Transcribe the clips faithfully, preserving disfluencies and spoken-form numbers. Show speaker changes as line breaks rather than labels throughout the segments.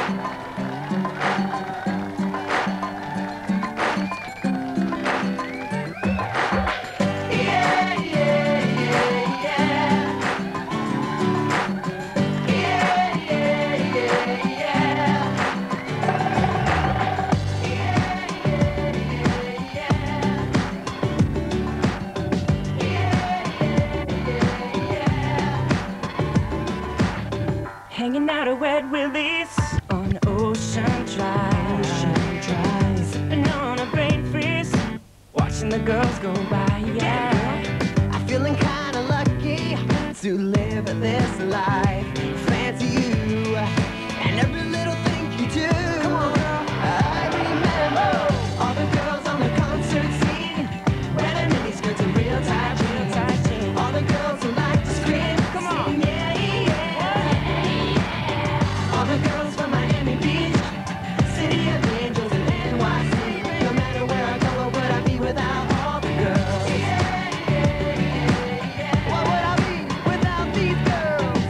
Hanging out at Wet Willie's on Ocean Drive, Ocean Drive. Sipping on a brain freeze, watching the girls go by, yeah.
I'm feeling kinda lucky to live this life. Fancy you and every little thing you do. Come on, girl. I remember all the girls on the concert scene, wearing mini skirts and real tight jeans. All the girls who like to scream, come on, yeah, yeah. All the girls from Miami Beach, City of Angels and N Y C. No matter where I go, what would I be without all the girls? What would I be without these girls?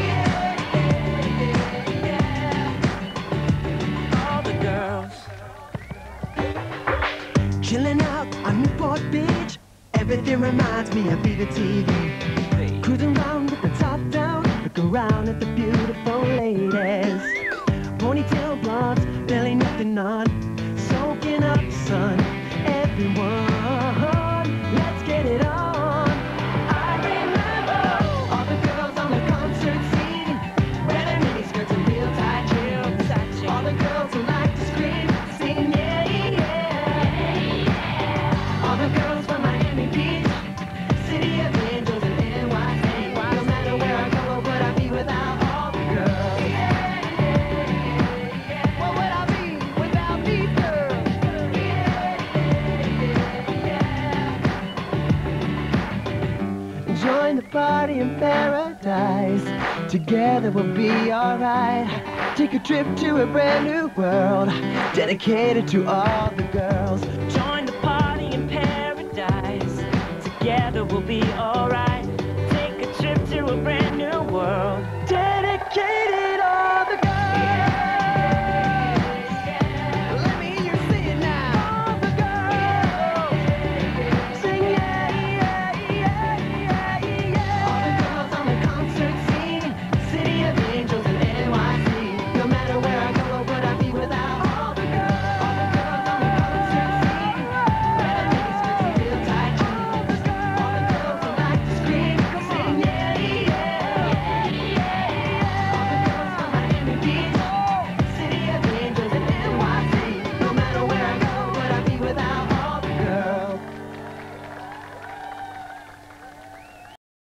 All the girls.
Chilling out on Newport Beach, everything reminds me of Viva T V. Cruising around with the top down, look around at the beautiful ladies. Ponytail blondes, barely nothing on, soaking up the sun. Everyone, let's get it on. I remember all the girls on the concert scene, wearing mini skirts and real tight jeans. All the girls who like to scream, sing, yeah, yeah. All the girls from Miami Beach, City of Angels and N Y C. No matter where I go, what would I be without all the girls? What would I be without these girls? Join the party in paradise. Together we'll be alright. Take a trip to a brand new world, dedicated to all the girls.
Join the party in paradise. Together we'll be alright. Take a trip to a brand new world.